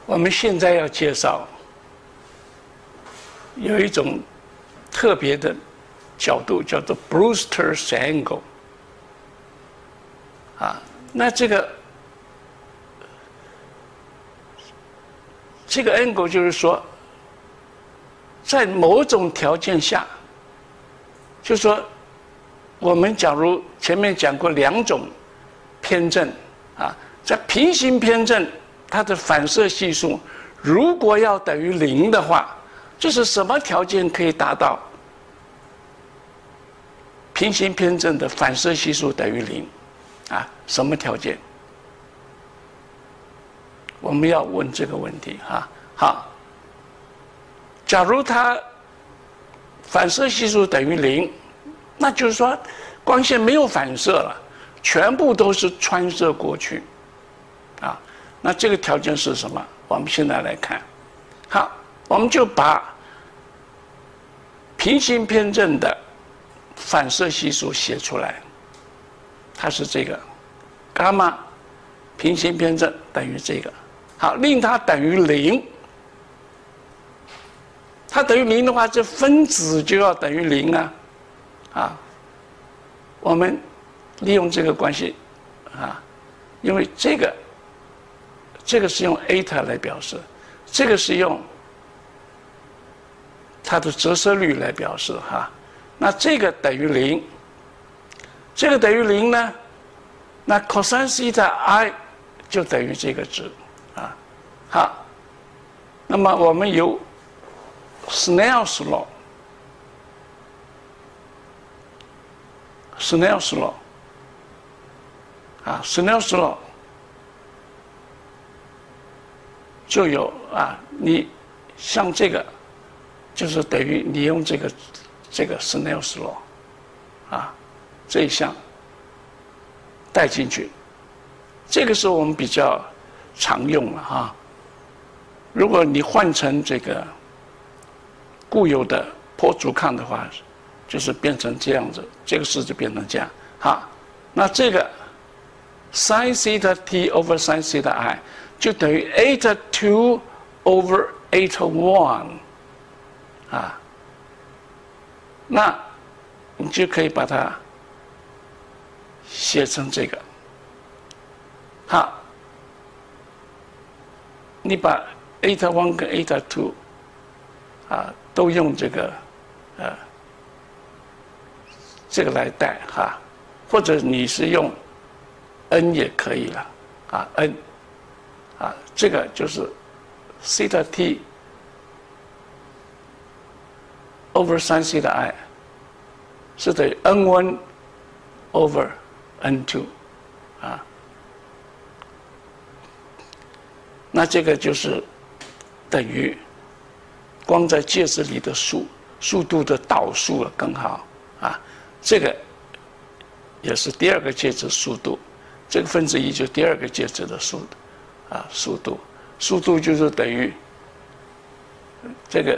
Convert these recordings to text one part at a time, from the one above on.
我们现在要介绍有一种特别的角度，叫做 Brewster's angle。啊，那这个 angle 就是说，在某种条件下，就是说，我们假如前面讲过2种偏振啊，在平行偏振，它的反射系数如果要等于0的话，这是什么条件可以达到平行偏振的反射系数等于0？啊，什么条件？我们要问这个问题哈。好，假如它反射系数等于0，那就是说光线没有反射了，全部都是穿射过去。啊，那这个条件是什么？我们现在来看。好，我们就把平行偏振的反射系数写出来。它是这个，伽马平行偏振等于这个。好，令它等于0。它等于0的话，这分子就要等于0啊。啊，我们利用这个关系啊，因为这个是用 eta 来表示，这个是用它的折射率来表示哈。那这个等于0。这个等于0呢，那 cosine theta i 就等于这个值啊。好，那么我们有 Snell's law，Snell's law 啊 ，Snell's law 就有啊，你像这个就是等于你用这个 Snell's law 啊。这一项带进去，这个是我们比较常用了哈。如果你换成这个固有的波阻抗的话，就是变成这样子，这个式子变成这样。好，那这个 sin theta t over sin theta i 就等于 eta 2 over eta 1啊，那你就可以把它写成这个。好，你把 eta 1跟 eta 2啊都用这个这个来代哈，或者你是用 n 也可以了啊 n 啊，这个就是 theta t over sin theta i 是等于 n1 over n2 啊，那这个就是等于光在介质里的速度的导数了更好啊，这个也是第2个介质速度，这个分之一就第2个介质的速度，速度就是等于这个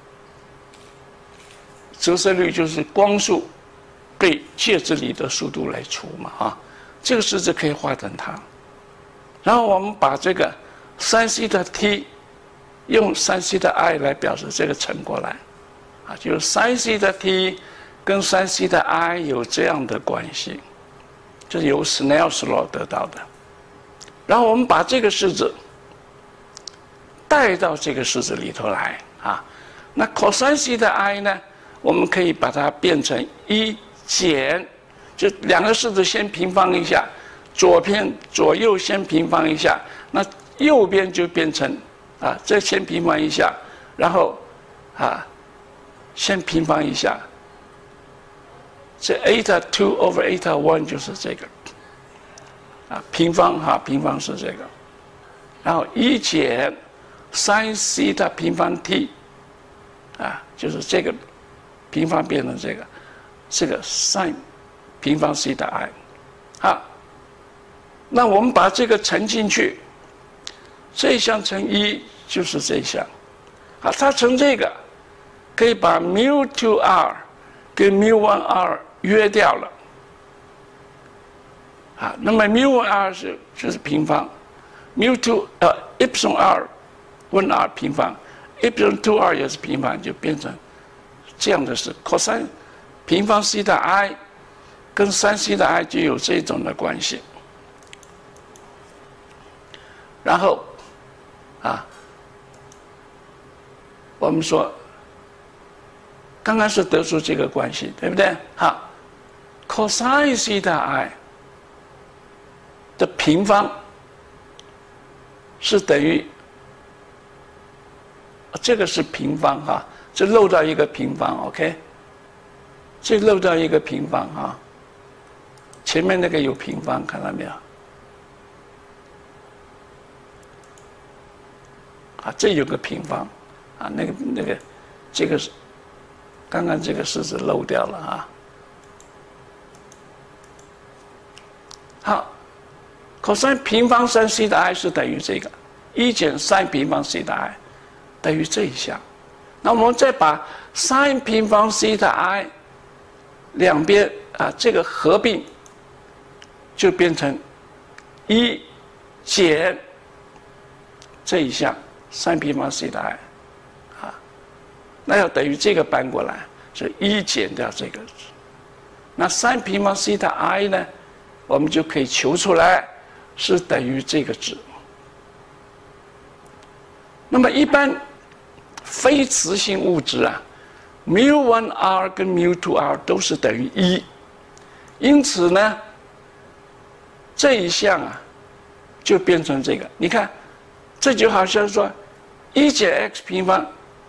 折射率就是光速对介质里的速度来除嘛啊，这个式子可以画成它。然后我们把这个 sin theta t 用 sin theta i 来表示这个乘过来，啊，就是 sin theta t 跟 sin theta i 有这样的关系，就是由 Snell's law 得到的。然后我们把这个式子带到这个式子里头来啊，那 cosine theta i 呢，我们可以把它变成1减，就2个式子先平方一下，左右先平方一下，那右边就变成啊，这先平方一下，然后啊，先平方一下，这 eta 2 over eta 1就是这个啊，平方哈，平方是这个，然后1减 sin theta 平方 t 啊，就是这个平方变成这个。这个 sin 平方 theta i， 好，那我们把这个乘进去，这一项乘1就是这一项，啊，它乘这个可以把 μ2r 跟 μ1r 约掉了，啊，那么 μ1r 就是平方 ，μ2 epsilon r 1r 平方 epsilon 2r 也是平方，就变成这样的是 cos 平方西塔 i 跟3西塔 i 就有这种的关系。然后我们说刚刚是得出这个关系，对不对？好 ，cos 西塔 i 的平方是等于这个是平方这漏到一个平方 ，OK？ 这漏到一个平方前面那个有平方，看到没有？这有个平方这个是刚刚这个式子漏掉了好 ，cos 平方3西塔 i 是等于这个1减sin平方西塔 i 等于这一项。那我们再把 sin平方西塔 i 两边这个合并，就变成1减这一项3平方西塔 i 那要等于这个搬过来，是1减掉这个值。那3平方西塔 i 呢，我们就可以求出来是等于这个值。那么一般非磁性物质μ1r 跟μ2r 都是等于1，因此呢，这一项就变成这个。你看，这就好像说1减 x 平方，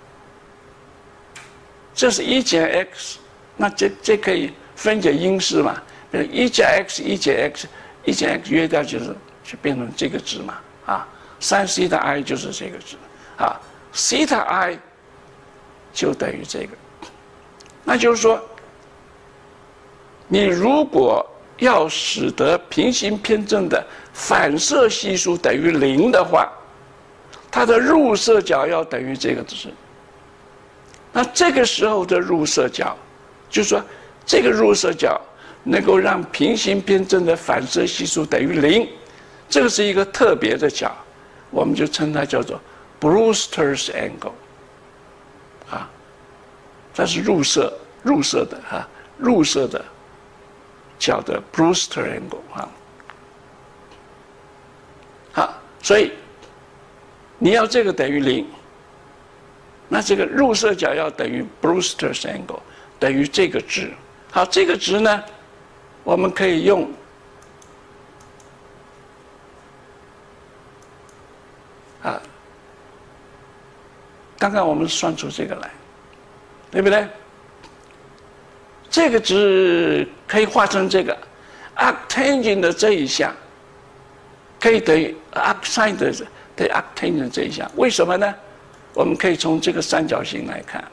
这是1减 x， 那这可以分解因式嘛？比如1加 x 1减 x，1减 x 约掉就变成这个值嘛3西塔 i 就是这个值西塔 i 就等于这个。那就是说，你如果要使得平行偏振的反射系数等于0的话，它的入射角要等于这个值。那这个时候的入射角，就是说这个入射角能够让平行偏振的反射系数等于0，这个是一个特别的角，我们就称它叫做 Brewster's angle 它是入射的角的 Brewster angle 好，所以你要这个等于0，那这个入射角要等于 Brewster's angle 等于这个值。好，这个值呢，我们可以用刚刚我们算出这个来，对不对？这个值可以化成这个 arctangent 的这一项，可以等于 arcsine 的对 arctangent 这一项。为什么呢？我们可以从这个三角形来看。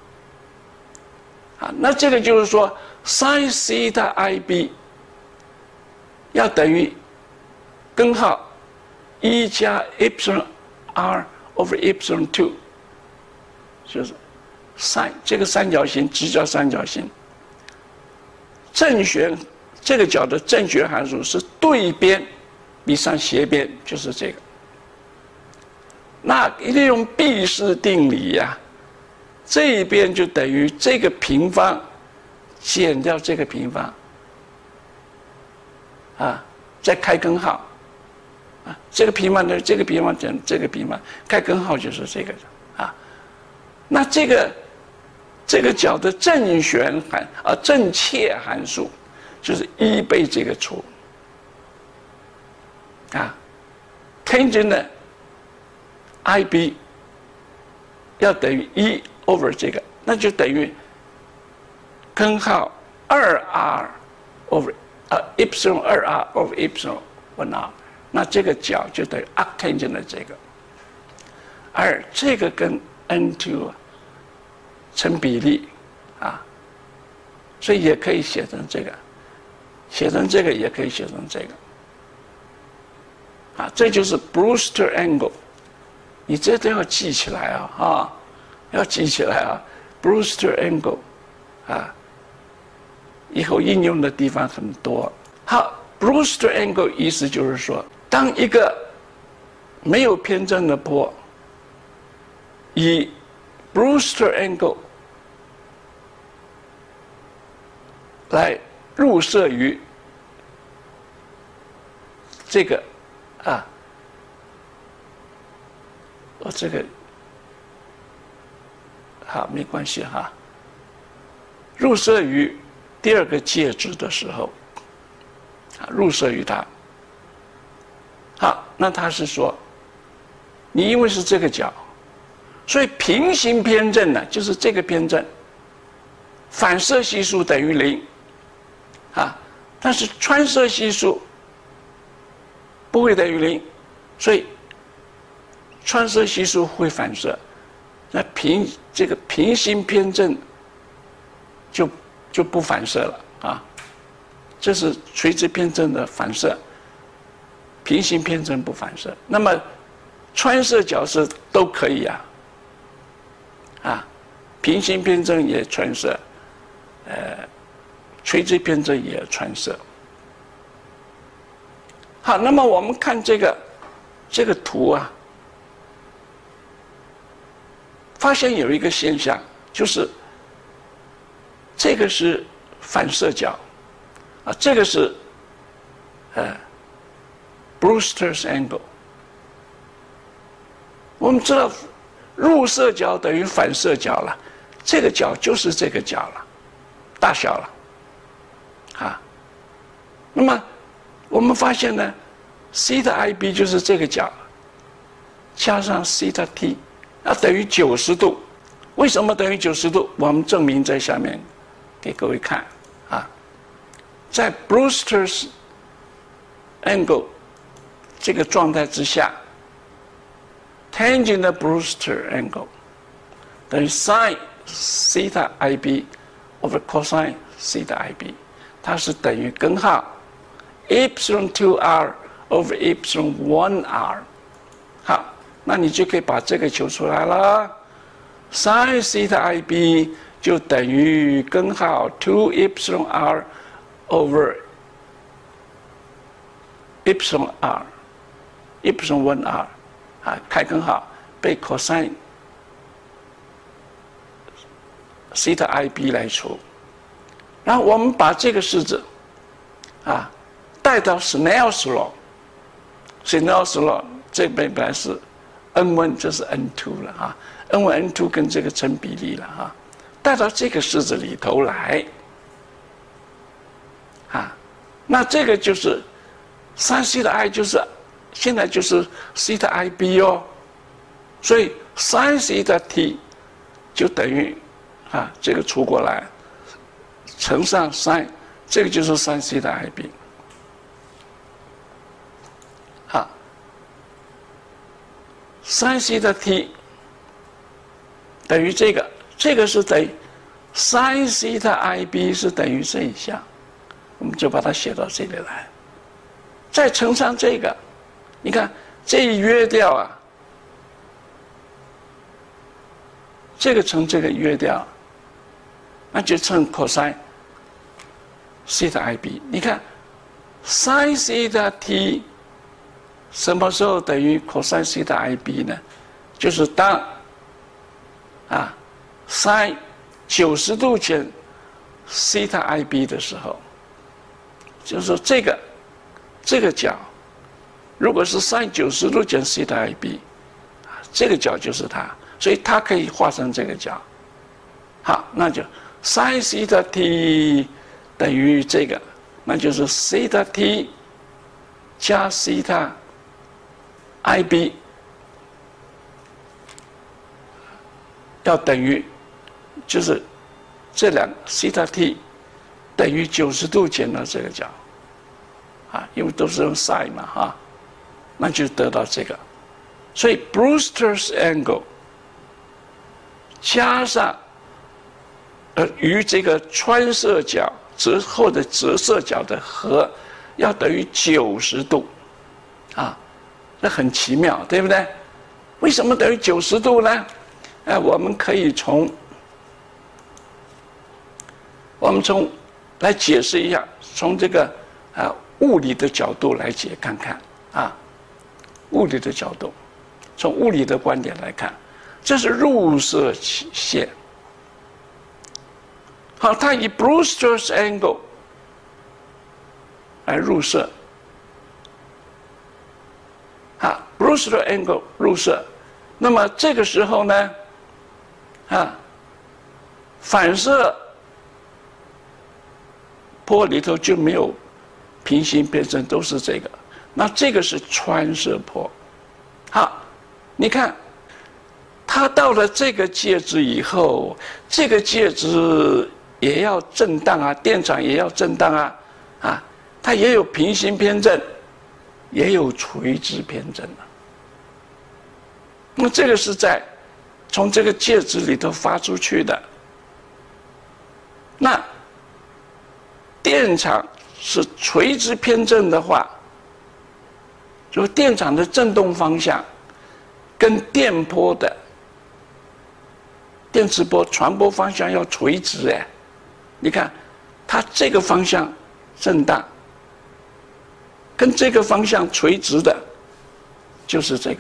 那这个就是说 sin theta ib 要等于根号1加 epsilon r over epsilon 2，就是 sin 这个三角形直角三角形正弦这个角的正弦函数是对边比上斜边，就是这个。那利用毕氏定理这一边就等于这个平方减掉这个平方再开根号这个平方呢，这个平方减这个平方，开根号就是这个那这个角的正弦正切函数就是1倍这个除tangent 的 ib 要等于1 over 这个，那就等于根号2r over epsilon 2r over epsilon 1r， 那这个角就等于 arctangent 的这个，而这个跟 n2成比例所以也可以写成这个，写成这个也可以写成这个这就是 Brewster angle， 你这都要记起来要记起来Brewster angle 以后应用的地方很多。好 ，Brewster angle 意思就是说，当一个没有偏振的波以 Brewster angle 来入射于这个这个好没关系哈。入射于第二个介质的时候，入射于它。好，那他是说，你因为是这个角，所以平行偏振呢，就是这个偏振，反射系数等于0，但是穿射系数不会等于0，所以穿射系数会反射，那这个平行偏振就不反射了这是垂直偏振的反射。平行偏振不反射，那么穿射角是都可以平行偏振也穿射，垂直偏振也穿射。好，那么我们看这个图发现有一个现象，就是这个是反射角这个是Brewster's angle。我们知道入射角等于反射角了，这个角就是这个角了，大小了那么我们发现呢，θ IB 就是这个角，加上θ T，等于90度。为什么等于90度？我们证明在下面给各位看在 Brewster's angle 这个状态之下 ，tangent Brewster angle 等于 sin θ IB over cosine θ IB， 它是等于根号 epsilon 2r over epsilon 1r。好，那你就可以把这个求出来了 ，sin θ IB 就等于根号 2 epsilon r over epsilon r。epsilon 1r 开根号被 cosine θ IB 来除，然后我们把这个式子带到 Snell's law。Snell's law 这边本来是 n1， 这是 n2 了n1 n2 跟这个成比例了带到这个式子里头来那这个就是3 θ I 就是现在就是 θ IB 所以3 θ T 就等于这个除过来乘上3，这个就是3 θ IB。好，3 θ T 等于这个是等于3 θ IB 是等于这一项，我们就把它写到这里来，再乘上这个。你看这一约掉这个乘这个约掉，那就乘 cosine θ IB。你看 sin θ T 什么时候等于 cosine θ IB 呢？就是当sin 90度减θ IB 的时候，就是说这个角。如果是 sin 90度减θ IB， 这个角就是它，所以它可以画成这个角。好，那就 sin θ T 等于这个，那就是 θ T 加θ IB 要等于，就是这两个 θ T 等于90度减到这个角，因为都是用 sin 嘛那就得到这个，所以 Brewster's angle 加上与这个穿射角或者折射角的和要等于90度，这很奇妙，对不对？为什么等于90度呢？我们可以从来解释一下，从这个物理的角度来解看看物理的角度，从物理的观点来看， 这是入射线。好，它以 Brewster's angle 来入射。Brewster angle 入射，那么这个时候呢，反射波里头就没有平行偏振，都是这个。那这个是穿射波。好，你看，它到了这个介质以后，这个介质也要震荡啊，电场也要震荡啊，它也有平行偏振，也有垂直偏振啊。那这个是从这个介质里头发出去的。那电场是垂直偏振的话，就电场的振动方向跟电波的电磁波传播方向要垂直哎。你看，它这个方向震荡，跟这个方向垂直的，就是这个。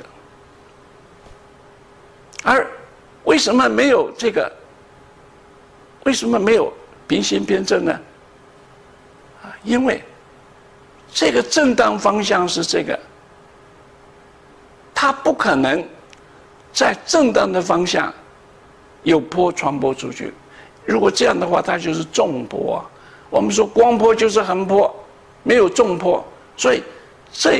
而为什么没有这个？为什么没有平行偏振呢？因为这个震荡方向是这个，它不可能在震荡的方向有波传播出去。如果这样的话，它就是纵波。我们说光波就是横波，没有纵波，所以这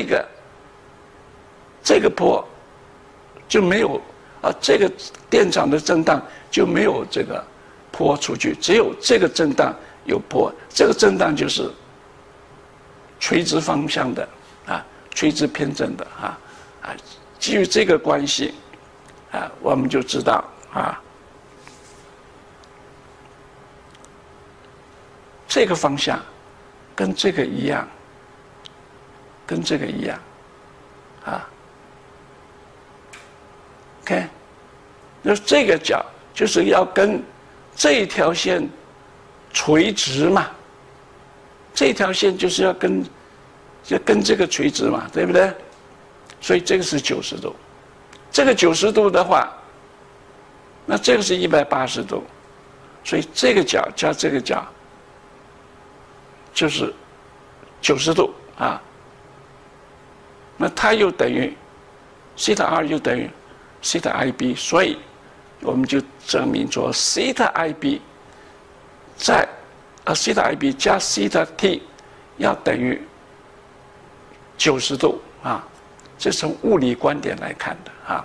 个波就没有这个电场的震荡就没有这个波出去，只有这个震荡有波，这个震荡就是垂直方向的垂直偏振的基于这个关系我们就知道这个方向跟这个一样，跟这个一样OK， 那这个角就是要跟这一条线垂直嘛，这条线就是要跟这个垂直嘛，对不对？所以这个是90度，这个90度的话，那这个是180度，所以这个角加这个角就是90度那它又等于西塔 r 又等于西塔 IB， 所以我们就证明说西塔 IB 在西塔 IB 加西塔 T 要等于90度这是从物理观点来看的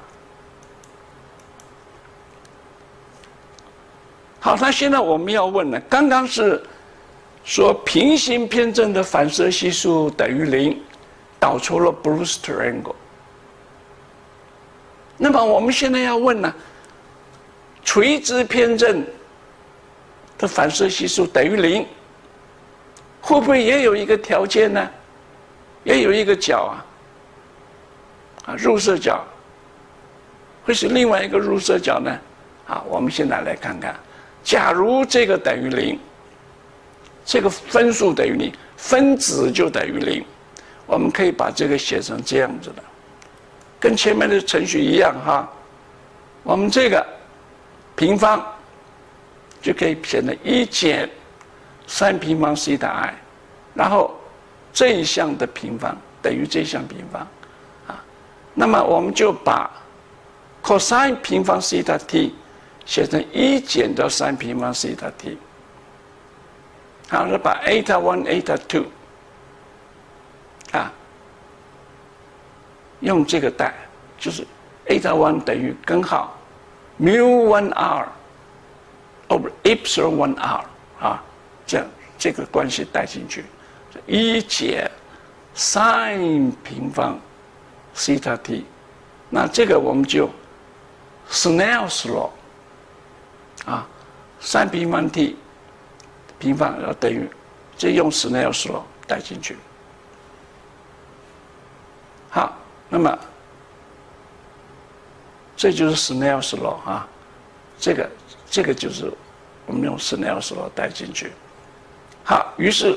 好，那现在我们要问了，刚刚是说平行偏振的反射系数等于0，导出了 Brewster angle。那么我们现在要问呢，垂直偏振的反射系数等于0，会不会也有一个条件呢？也有一个角入射角，会是另外一个入射角呢？我们现在来看看，假如这个等于0，这个分数等于0，分子就等于0，我们可以把这个写成这样子的。跟前面的程序一样我们这个平方就可以写成1减3平方西塔 i， 然后这一项的平方等于这一项平方那么我们就把 cosine 平方西塔 t 写成1减掉3平方西塔 t， 然后把 eta 1 eta 2用这个代，就是 eta 1等于根号 mu 1 r over epsilon 1 r 这样这个关系带进去，1减 sin 平方西塔 t， 那这个我们就 Snell's law 3平方 t 平方要等于，这用 Snell's law 带进去。好，那么这就是 Snell's law 这个就是我们用 Snell's law 带进去。好，于是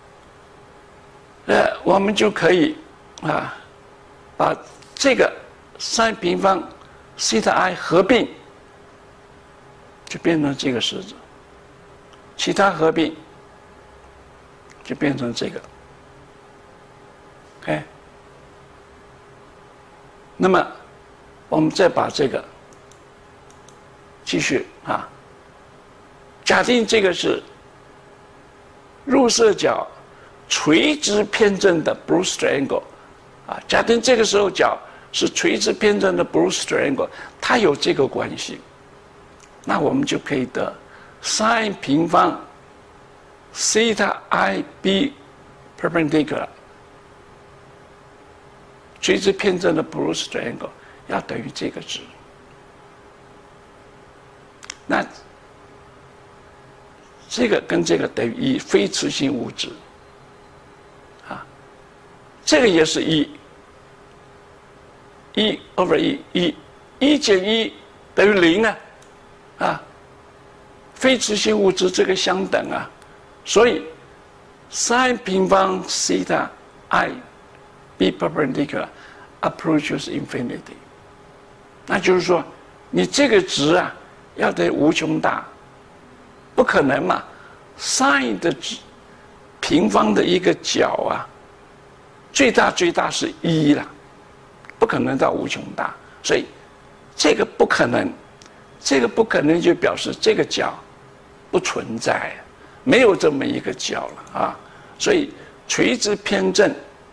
我们就可以把这个 sin 平方西塔 i 合并，就变成这个式子，其他合并就变成这个。OK， 那么我们再把这个继续啊，假定这个是入射角垂直偏正的 Brewster angle 啊，假定这个时候角是垂直偏正的 Brewster angle， 它有这个关系，那我们就可以得 sin 平方 theta i b perpendicular 垂直偏正的 Brewster angle 要等于这个值。那这个跟这个等于1，非磁性物质啊，这个也是1 over 1减1等于0啊，啊，非磁性物质这个相等啊，所以 sin 平方 theta i b perpendicular approaches infinity， 那就是说你这个值啊要得无穷大，不可能嘛 ，sin 的平方的一个角啊，最大是1啦，不可能到无穷大，所以这个不可能，这个不可能就表示这个角不存在，没有这么一个角了啊，所以垂直偏正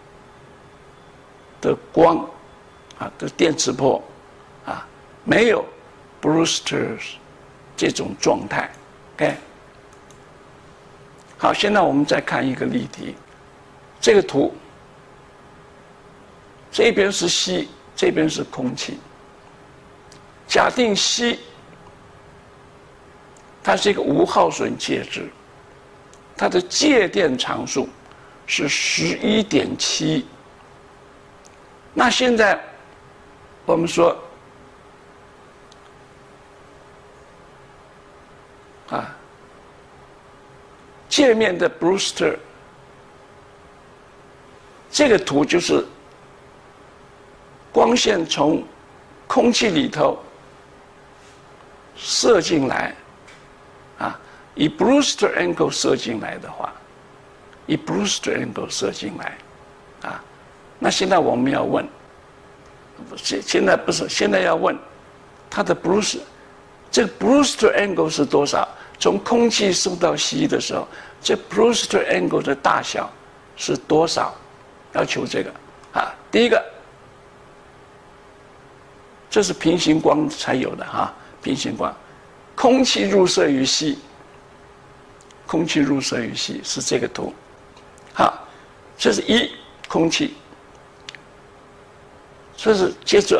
的光啊的电磁波啊没有 Brewster 这种状态 ，OK。好，现在我们再看一个例题，这个图，这边是硒，这边是空气。假定硒它是一个无耗损介质，它的介电常数是11.7。那现在我们说啊，界面的 Brewster 这个图就是光线从空气里头射进来啊，以 Brewster angle 射进来的话，以 Brewster angle 射进来啊，那现在我们要问，现在不是，现在要问它的 Brewster 这个 Brewster angle 是多少？从空气送到硒的时候，这 Brewster angle 的大小是多少？要求这个啊。第一个，这是平行光才有的哈，平行光，空气入射于硒，空气入射于硒是这个图。好，这是1空气，这是接着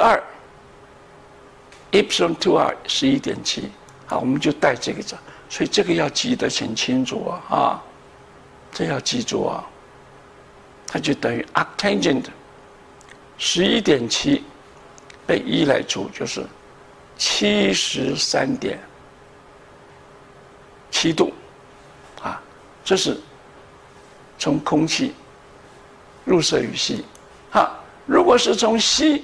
2 epsilon 11.7，好，我们就带这个走。所以这个要记得很清楚啊，这要记住啊，它就等于 arctangent 11.7被1来除，就是73.7度啊，这是从空气入射于硒。好，如果是从硒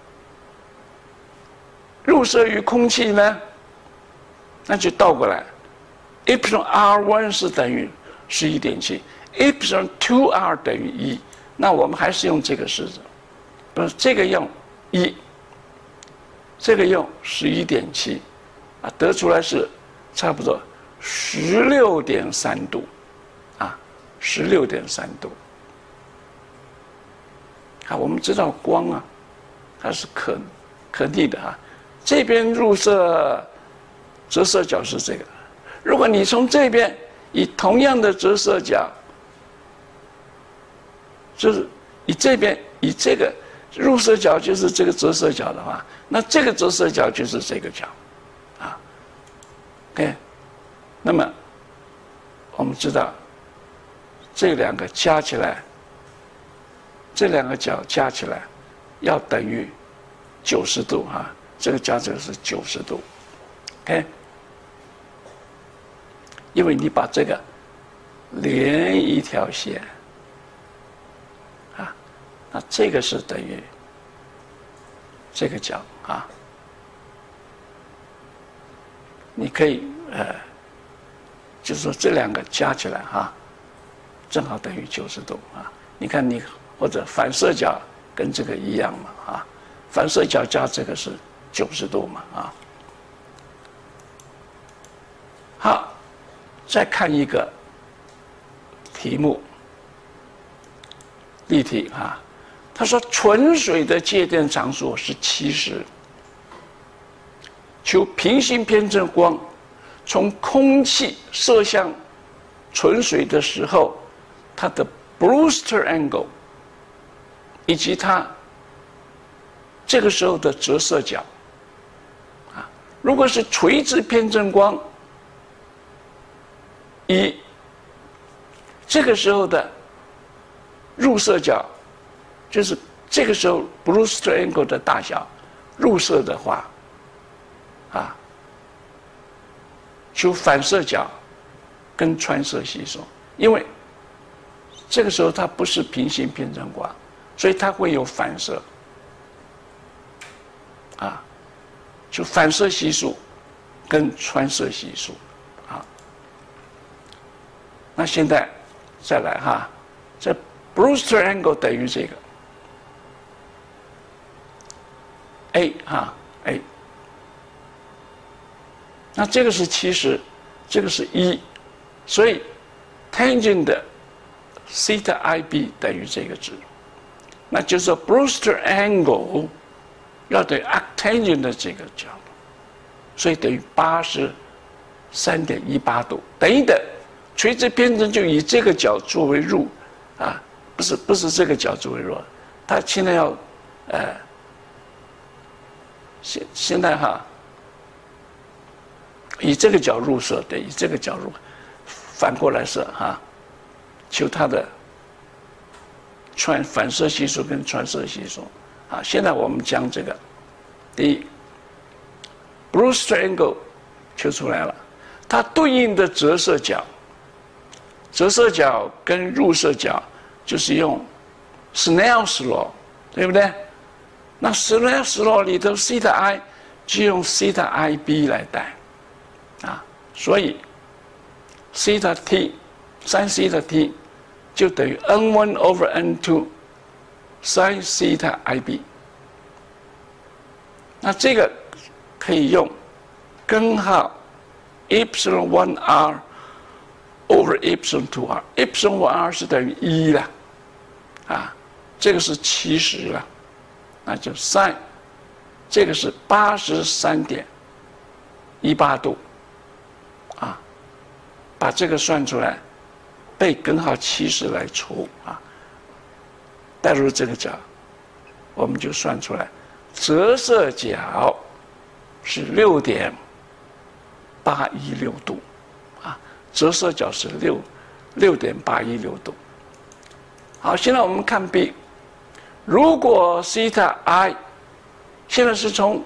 入射于空气呢，那就倒过来。epsilon r1 是等于11.7 epsilon 2r 等于1，那我们还是用这个式子，不是这个用1，这个用11.7啊，得出来是差不多16.3度啊，16.3度。啊，我们知道光啊，它是可逆的啊，这边入射折射角是这个。如果你从这边以同样的折射角，就是以这边以这个入射角就是这个折射角的话，那这个折射角就是这个角，啊 ，OK， 那么我们知道这两个加起来，这两个角加起来要等于90度啊，这个加起来是90度 ，OK。因为你把这个连一条线啊，那这个是等于这个角啊，你可以就是说这两个加起来正好等于90度啊。你看你或者反射角跟这个一样嘛啊，反射角加这个是90度嘛啊。好，再看一个题目，例题啊。他说纯水的介电常数是70，求平行偏振光从空气射向纯水的时候，它的 Brewster angle 以及它这个时候的折射角啊。如果是垂直偏振光，以这个时候的入射角，就是这个时候 Brewster angle 的大小，入射的话，求反射角跟穿射系数，因为这个时候它不是平行偏振光，所以它会有反射，就反射系数跟穿射系数，那现在再来这 Brewster angle 等于这个 A A， 那这个是70，这个是1，所以 tangent 的 theta IB 等于这个值，那就是说 Brewster angle 要等于 arctangent 的这个角度，所以等于83.18度，等一等，垂直偏振就以这个角作为入不是这个角作为入，它现在要现在以这个角入射，对，以这个角入，反过来射求它的反射系数跟穿射系数现在我们将这个第一 Brewster angle 求出来了，它对应的折射角跟入射角就是用 Snell's law， 对不对？那 Snell's law 里头 theta I 就用 theta IB 来带所以 theta T sin theta T 就等于 N1 over N2 sin theta IB。那这个可以用根号 epsilon 1r over epsilon 2r， epsilon 1r 是等于1了这个是70了，那就 sin 这个是83.18度把这个算出来，被根号70来除代入这个角，我们就算出来折射角是6.816度折射角是6.816度。好，现在我们看 B， 如果 theta I 现在是从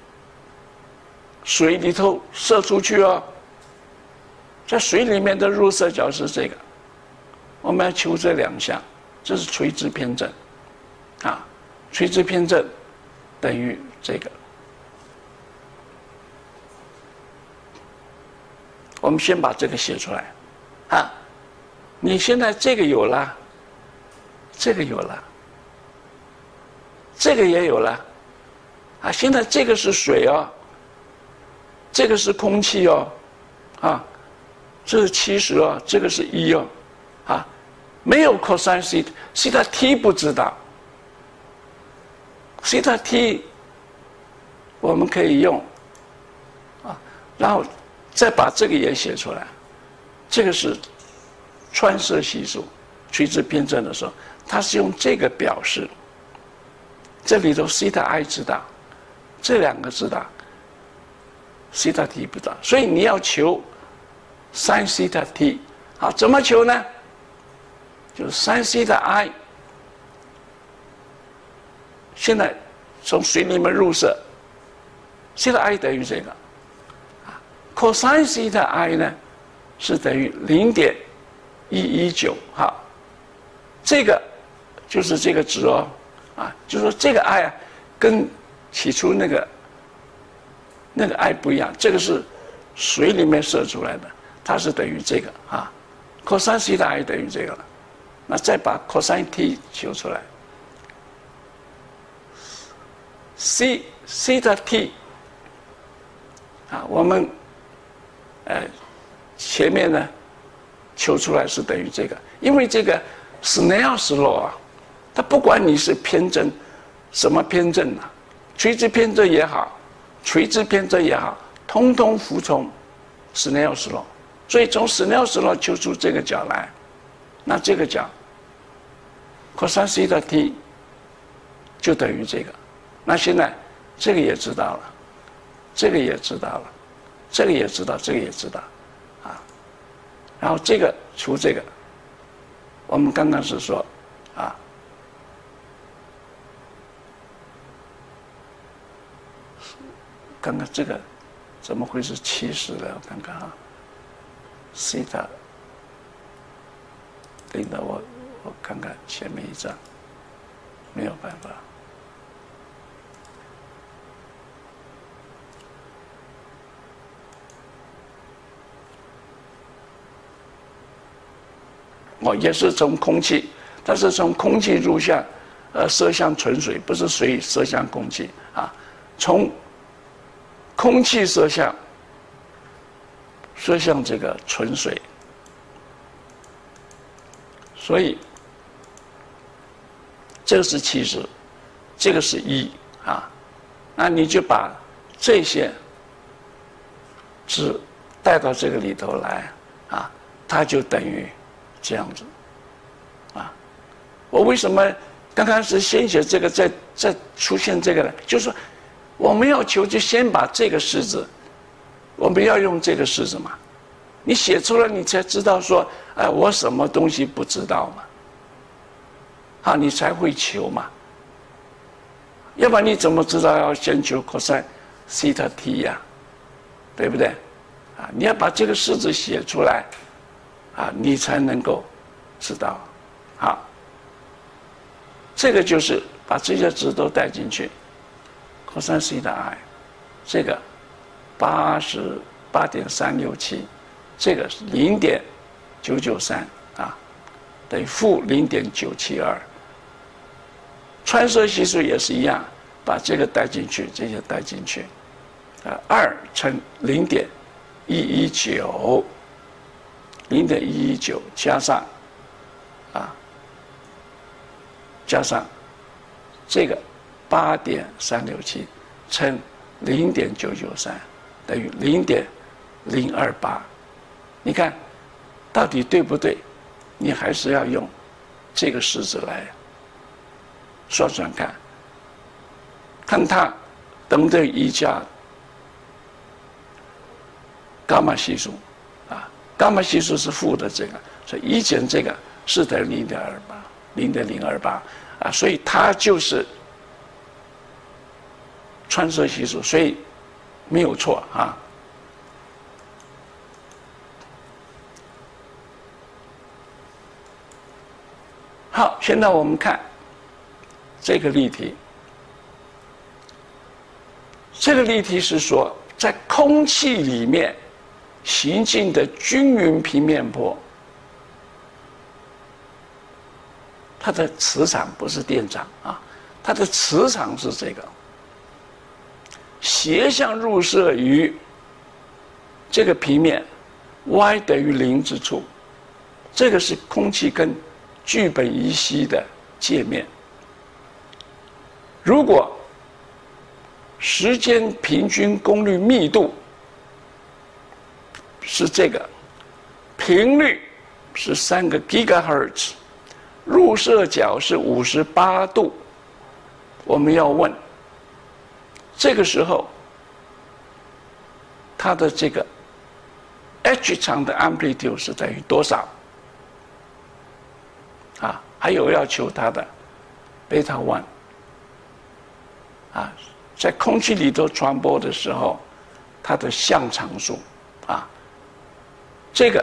水里头射出去在水里面的入射角是这个，我们要求这两项，这是垂直偏振垂直偏振等于这个。我们先把这个写出来你现在这个有了，这个有了，这个也有了现在这个是水这个是空气这是70这个是1没有 cosine theta theta T 不知道theta T 我们可以用然后再把这个也写出来，这个是穿射系数，垂直偏振的时候，它是用这个表示。这里头 theta I 知道，这两个知道 ，theta T 不知道，所以你要求 sin theta T， 怎么求呢？就是 sin theta I， 现在从水里面入射 ，theta I 等于这个。cosine theta I 呢是等于0.119这个就是这个值就是说这个 I 跟起初那个I 不一样，这个是水里面射出来的，它是等于这个啊 ，cos θ I 等于这个了。那再把 cos t 求出来 ，c θ t 啊，我们前面呢求出来是等于这个，因为这个 Snell's law 啊，它不管你是偏正什么偏正啊，垂直偏正也好，垂直偏正也好，通通服从 Snell's law。所以从 Snell's law 求出这个角来，那这个角 cos θ t 就等于这个。那现在这个也知道了，这个也知道了，这个也知道，这个也知道，啊，然后这个除这个，我们刚刚是说，啊，刚刚这个怎么会是70呢？我看看啊，西塔领导我看看前面一张，没有办法。也是从空气，它是从空气入向，射向纯水，不是水射向空气啊，从空气射向这个纯水，所以这个是70，这个是1啊，那你就把这些值带到这个里头来啊，它就等于。这样子，啊，我为什么刚开始先写这个，再出现这个呢？就是说，我们要求就先把这个式子，我们要用这个式子嘛。你写出来，你才知道说，我什么东西不知道嘛，啊，你才会求嘛。要不然你怎么知道要先求 cos θ t 呀？对不对？啊，你要把这个式子写出来。啊，你才能够知道，好，这个就是把这些值都带进去 ，cos θ i， 这个88.367，这个是0.993啊，等于负0.972。穿射系数也是一样，把这个带进去，这些带进去，2乘0.119。0.119加上，加上这个8.367乘0.993等于0.028，你看到底对不对？你还是要用这个式子来算算看，看它等不等于1加伽马系数。伽马系数是负的，这个，所以1减这个是等于0.028啊，所以它就是穿射系数，所以没有错啊。好，现在我们看这个例题，这个例题是说在空气里面。行进的均匀平面波，它的磁场不是电场啊，它的磁场是这个斜向入射于这个平面 y 等于0之处，这个是空气跟聚苯乙烯的界面。如果时间平均功率密度是这个，频率是3个 GHz， 入射角是58度。我们要问，这个时候它的这个 H 场的 amplitude 是等于多少？啊，还有要求它的 beta 1，啊，在空气里头传播的时候，它的相常数，啊。这个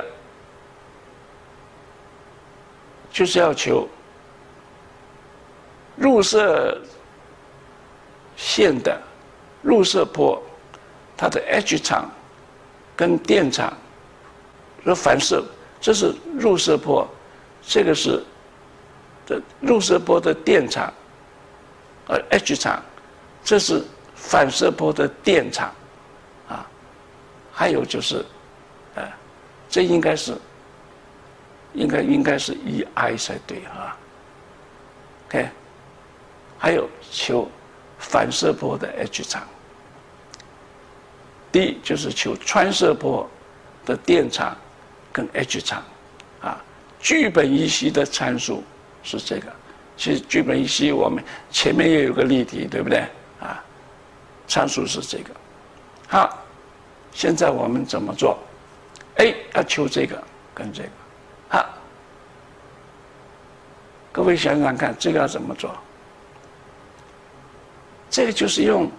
就是要求入射线的入射波，它的 H 场跟电场的反射，这是入射波，这个是入射波的电场，H 场，这是反射波的电场，啊，还有就是，这应该是EI 才对啊。OK， 还有求反射波的 H 场。D 就是求穿射波的电场跟 H 场，啊，聚苯乙烯的参数是这个。其实聚苯乙烯我们前面也有个例题，对不对？啊，参数是这个。好，现在我们怎么做 ？A 要求这个跟这个。好，各位想想看，这个要怎么做？这个就是用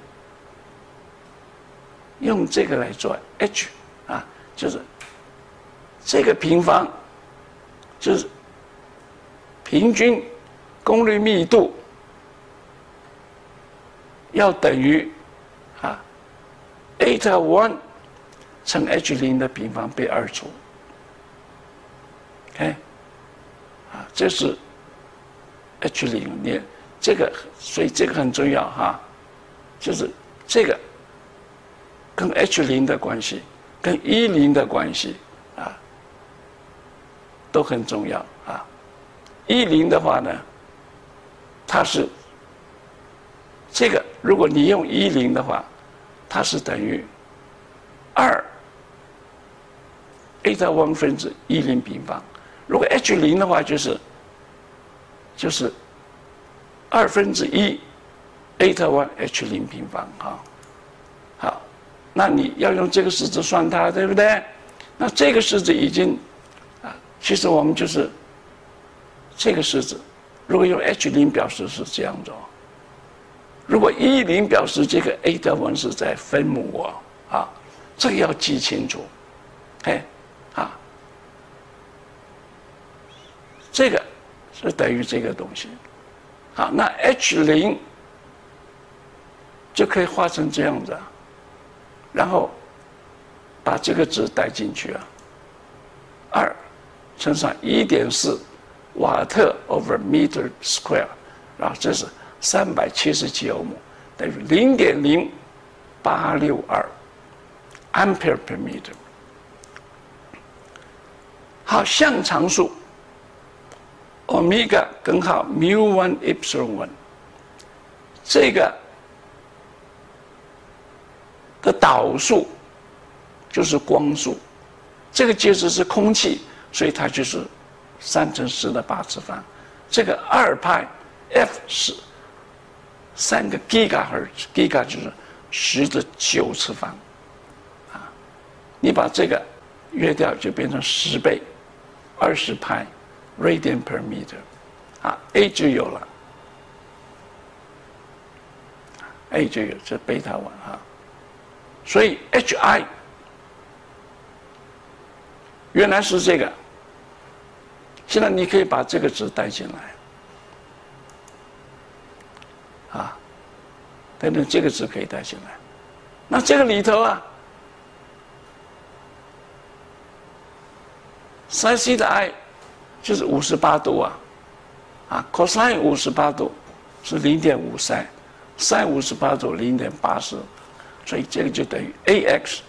这个来做 H 啊，就是这个平方就是平均功率密度要等于eta 1乘 H0 的平方被2除。OK， 这是 H0， 你这个，所以这个很重要哈，就是这个跟 H0 的关系，跟10的关系啊，都很重要啊。10的话呢，它是这个，如果你用10的话，它是等于2 eta 1分之10平方。如果 H0 的话，就是2分之1 eta 1 H0 平方啊。好，那你要用这个式子算它，对不对？那这个式子已经其实我们就是这个式子，如果用 H0 表示是这样子哦。如果10表示这个 eta 1是在分母啊，这个要记清楚，这个是等于这个东西。好，那 H0 就可以画成这样子啊，然后把这个值带进去啊，2乘上1.4瓦特 over meter square， 然后这是377欧姆，等于0.0862 ampere per meter。好，像常数 omega 根号 mu1 epsilon 1， 这个的导数就是光速，这个介质是空气，所以它就是3乘10的8次方。这个2派 f 是3个 gigahertz，giga 就是10的9次方，啊，你把这个约掉就变成10倍，20派 radian per meter， 啊 ，A 就有了 ，A 就有这贝塔1啊，所以 HI 原来是这个，现在你可以把这个值带进来，啊，等等这个值可以带进来，那这个里头啊，sin 的 i 就是58度啊，cosine 58度是0.53， sin 58度0.84，所以这个就等于 ax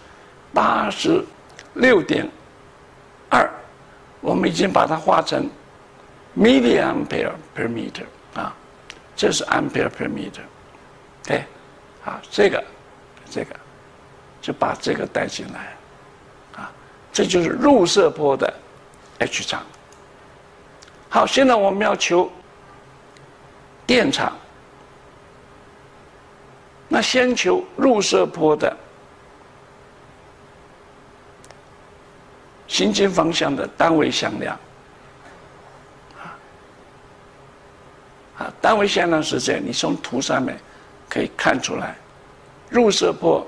86.2，我们已经把它化成 milliampere per meter 啊，这是 ampere per meter， 啊，这个就把这个带进来，啊，这就是入射波的 H 场。好，现在我们要求电场，那先求入射波的行经方向的单位向量，单位向量是这样，你从图上面可以看出来，入射波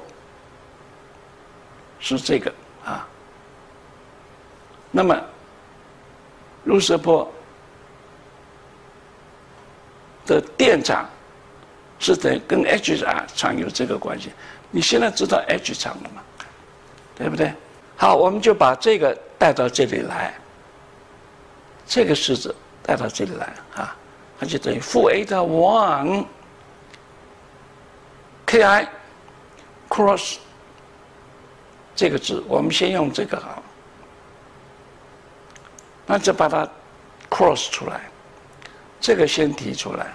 是这个啊，那么入射波的电场是跟 H 场有这个关系。你现在知道 H 场了吗？对不对？好，我们就把这个带到这里来，这个式子带到这里来啊，它就等于负 eta 1 ki cross 这个值，我们先用这个好，那就把它 cross 出来，这个先提出来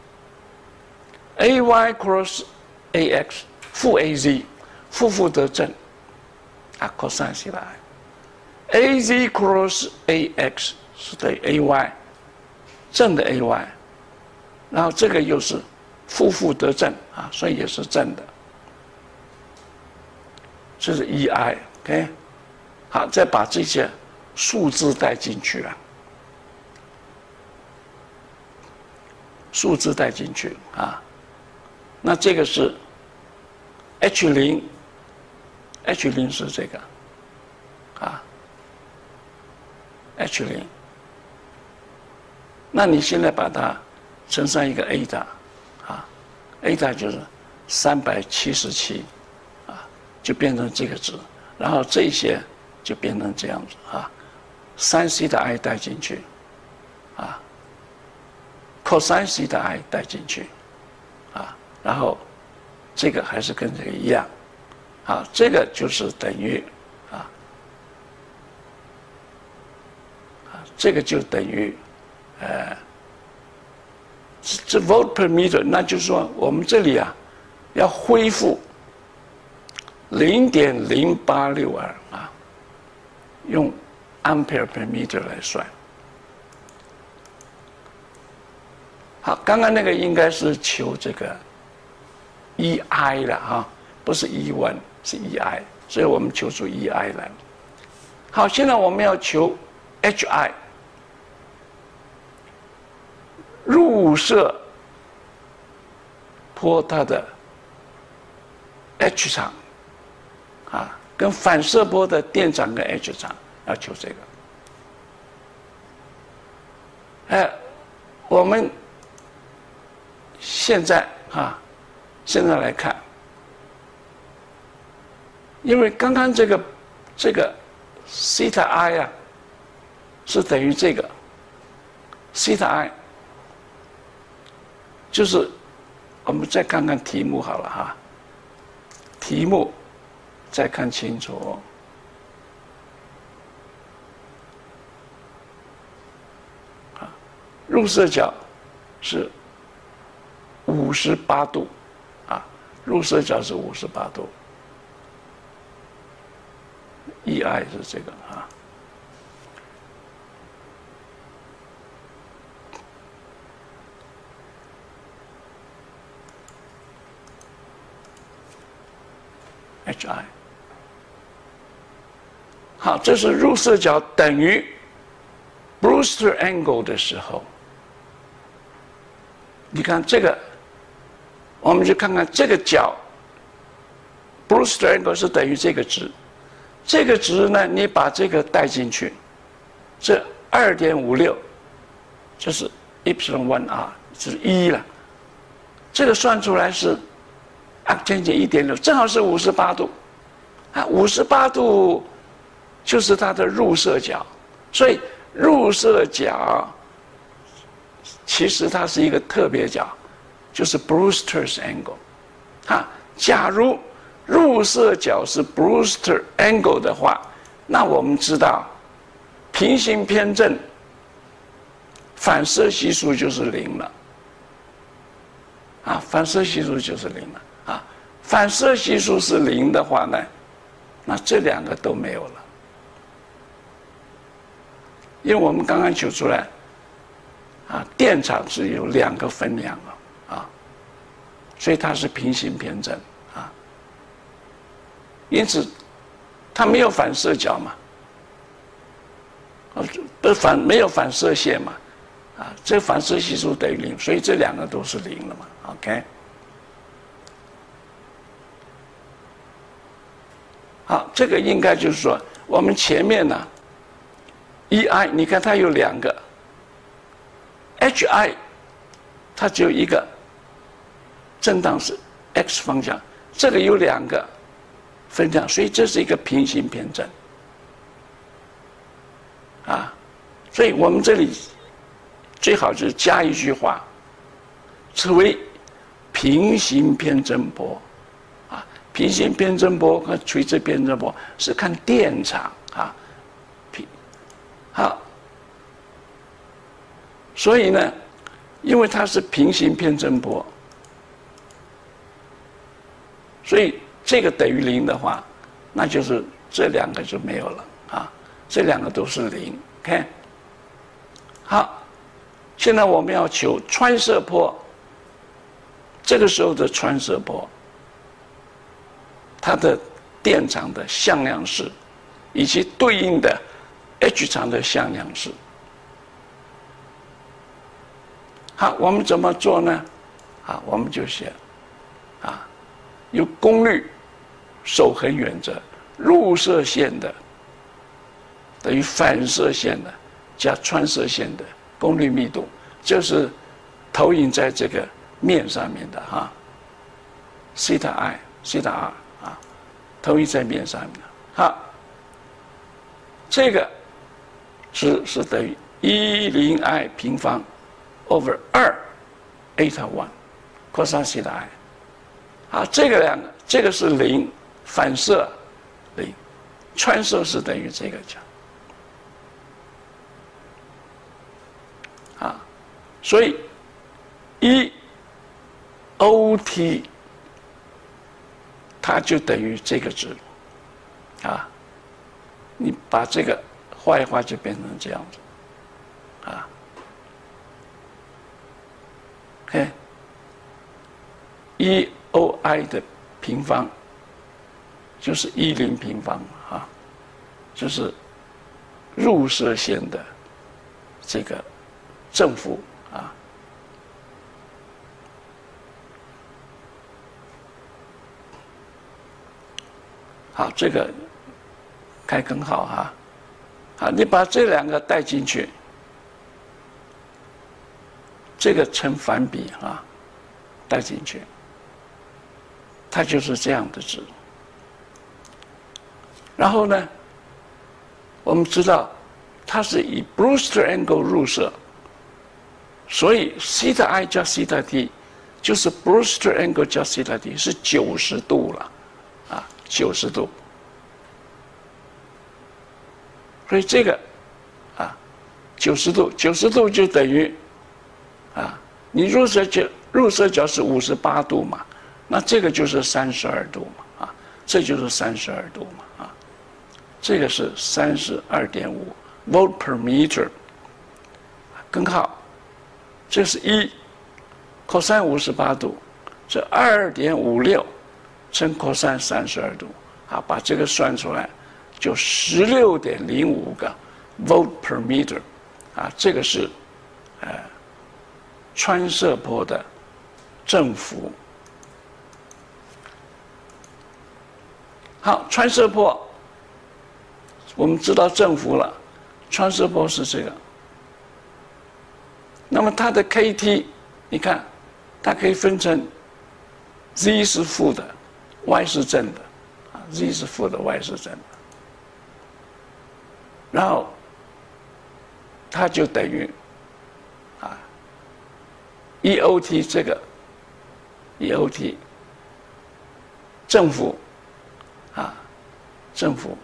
，ay cross ax 负 az 负得正啊 cosine 西来 ，az cross ax 是等于 ay 正的 ay， 然后这个又是负得正啊，所以也是正的。这是 EI，OK， 好，再把这些数字带进去啊，数字带进去啊，那这个是 H0 是这个啊 H0， 那你现在把它乘上一个 eta 啊 ，eta 就是377。就变成这个值，然后这些就变成这样子啊，3c 的 i 带进去，啊 ，cos 西的 i 带进去，啊，然后这个还是跟这个一样，啊，这个就是等于这个就等于这 volt per meter， 那就是说我们这里啊要恢复。0.0862啊，用 ampere per meter 来算。好，刚刚那个应该是求这个 EI 了哈，不是 E1， 是 EI， 所以我们求出 EI 来了。好，现在我们要求 HI， 入射波它的 H 场。啊，跟反射波的电场跟 H 场要求这个。我们现在来看，因为刚刚这个西塔 i 啊，是等于这个西塔 i， 就是我们再看看题目好了哈，题目。再看清楚啊，入射角是58度啊，入射角是58度 ，EI 是这个啊。HI， 好，这是入射角等于 Brewster angle 的时候，你看这个，我们就看看这个角 ，Brewster angle 是等于这个值，这个值呢，你把这个带进去，这 2.56， 这是 ε1r， 这是1了，这个算出来是将近 1.6， 正好是58度，啊，58度。就是它的入射角，所以入射角其实它是一个特别角，就是 Brewster's angle。假如入射角是 Brewster angle 的话，那我们知道平行偏振反射系数就是0了。反射系数就是0了。反射系数是0的话呢，那这两个都没有了。因为我们刚刚求出来，电场是有2个分量所以它是平行偏振因此它没有反射角嘛，没有反射线嘛，这反射系数等于0，所以这2个都是0了嘛 ，OK。好，这个应该就是说，我们前面呢。EI， 你看它有2个 ，HI， 它只有一个， 震荡是 x 方向，这个有2个分量，所以这是一个平行偏振啊。所以我们这里最好就是加一句话，称为平行偏振波啊。平行偏振波和垂直偏振波是看电场啊。好，所以呢，因为它是平行偏振波，所以这个等于0的话，那就是这2个就没有了啊，这2个都是0。OK， 好，现在我们要求穿射波，这个时候的穿射波，它的电场的向量式，以及对应的 H 场的向量式。好，我们怎么做呢？啊，我们就写啊，有功率守恒原则，入射线的等于反射线的加穿射线的功率密度，就是投影在这个面上面的哈，西塔 i 西塔 r 啊，投影在面上面的。好，这个值是等于10i 平方 over 2 eta 1 cos 西塔 i。啊，这个这个是0，反射0，穿射是等于这个角。啊，所以1OT 它就等于这个值，啊，你把这个画一画就变成这样子，啊 ，OK， 1OI 的平方就是10平方啊，就是入射线的这个正负啊。好，这个开根号哈。好，你把这2个带进去，这个成反比啊，带进去，它就是这样的值。然后呢，我们知道它是以 Brewster angle 入射，所以西塔 i 加西塔 t 就是 Brewster angle 加西塔 t 是90度了，啊，90度。所以这个啊，90度，90度就等于啊，你入射角是58度嘛，那这个就是32度嘛，啊，这就是32度嘛，啊，这个是32.5 volt per meter， 根号，这是1 cos 58度，这2.56乘 cos 32度，啊，把这个算出来。就16.05个 volt per meter， 啊，这个是穿射波的振幅。好，穿射波，我们知道振幅了，穿射波是这个。那么它的 kT， 你看，它可以分成 z 是负的 ，y 是正的，啊 ，z 是负的 ，y 是正的。然后，它就等于啊，1OT 这个1OT 正负啊，正负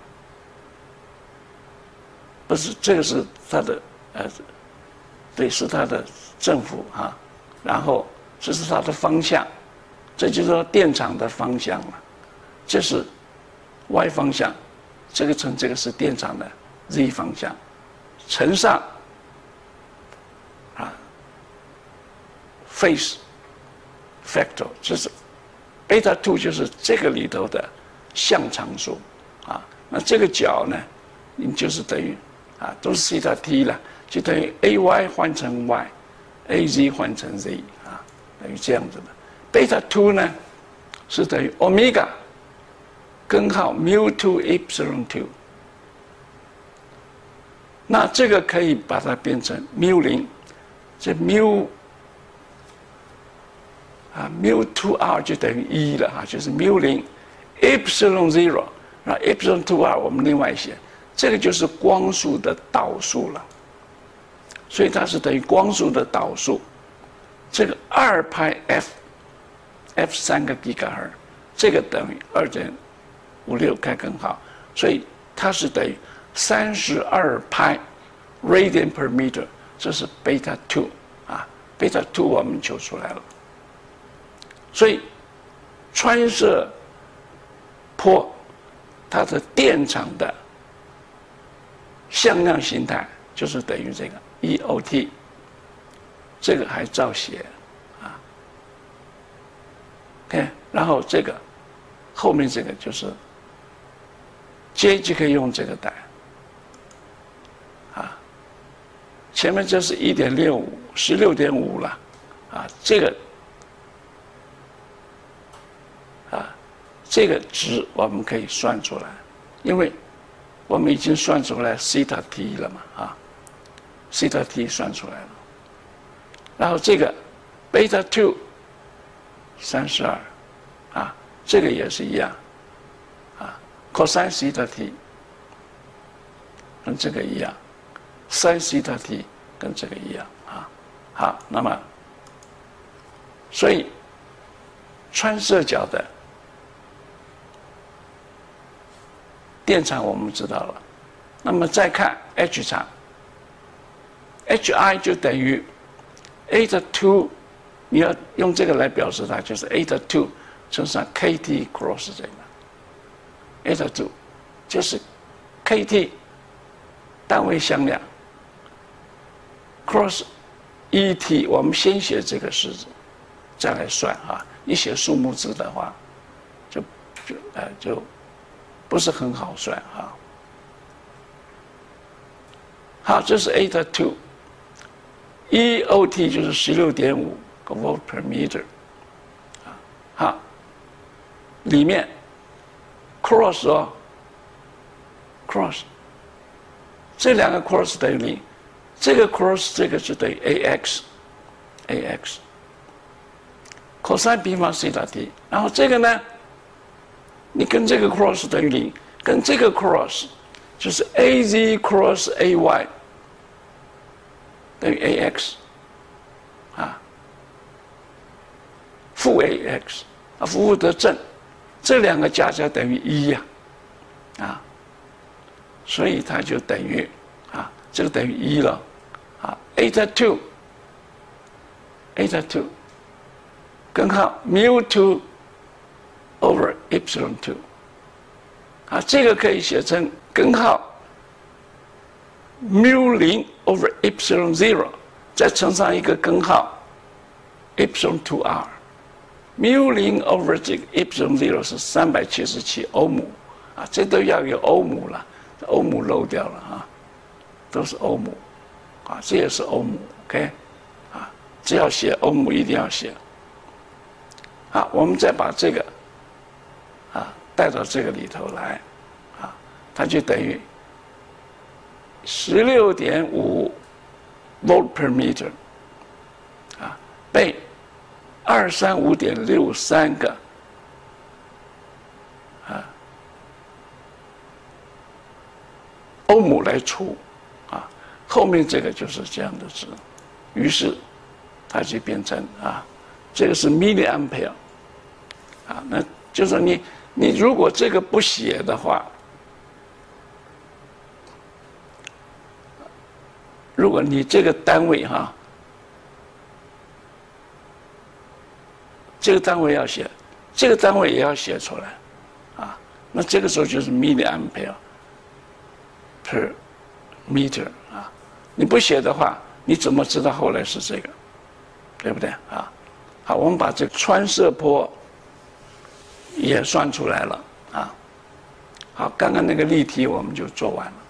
不是这个是它的对，是它的正负啊，然后这是它的方向，这就是说电场的方向了，这是 y 方向，这个乘这个是电场的。z 方向乘上啊 phase factor， 这是 beta 2就是这个里头的相常数啊。那这个角呢，你就是等于啊都是西塔 t 了，就等于 ay 换成 y，az 换成 z 啊，等于这样子的。beta 2呢是等于 omega 根号 mu 2 epsilon 2。那这个可以把它变成 μ0，这 μ ，mu2r 就等于1了啊，就是 mu0 epsilon 0， 然后 epsilon 2r 我们另外写，这个就是光速的导数了，所以它是等于光速的导数。这个2派 f 3个 GHz， 这个等于2.56开根号，所以它是等于32派 radian per meter， 这是 beta 2啊 ，beta 2我们求出来了。所以穿射波它的电场的向量形态就是等于这个 EOT， 这个还照写啊。OK， 然后这个后面这个就是接就可以用这个带啊，前面这是 1.65 16.5 了啊，这个值我们可以算出来，因为我们已经算出来西塔 t 了嘛啊，西塔 t 算出来了，然后这个贝塔 2 32啊，这个也是一样啊 ，cos 西塔 t 跟这个一样 ，sin 西塔 t 跟这个一样啊，好，那么所以穿射角的电场我们知道了，那么再看 H 场 ，Hi 就等于 eta 2， 你要用这个来表示它，就是 eta 2乘上 kT cross 这个 eta 2就是 kT 单位向量 cross ET， 我们先写这个式子，再来算啊。你写数目字的话，就不是很好算啊。好，这是 eta 2，EOT 就是16.5个 volt per meter， 啊，好，里面 cross 哦 ，cross， 这两个 cross 等于0，这个 cross 这个是等于 AX，cos 平方西塔 t， 然后这个呢？你跟这个 cross 等于0，跟这个 cross 就是 AZ cross AY 等于 AX 啊，负 AX 啊，负得正，这两个加起来等于1呀啊，所以它就等于啊，这个等于1了啊 ，eta 2根号 mu2 over epsilon 2， 啊，这个可以写成根号 mu0 over epsilon 0， 再乘上一个根号 epsilon 2r，mu0 over 这个 epsilon 0是377欧姆，啊，这都要有欧姆了，欧姆漏掉了啊，都是欧姆，啊，这也是欧姆 ，OK， 啊，只要写欧姆一定要写。好，我们再把这个啊带到这个里头来，啊，它就等于16.5 volt per meter， 啊，被235.63个啊欧姆来除，啊，后面这个就是这样的值，于是它就变成啊。这个是 milliampere， 啊，那就是你如果这个不写的话，如果你这个单位哈，这个单位要写，这个单位也要写出来，啊，那这个时候就是 milliampere per meter 啊，你不写的话，你怎么知道后来是这个，对不对啊？好，我们把这个穿射波也算出来了啊。好，刚刚那个例题我们就做完了。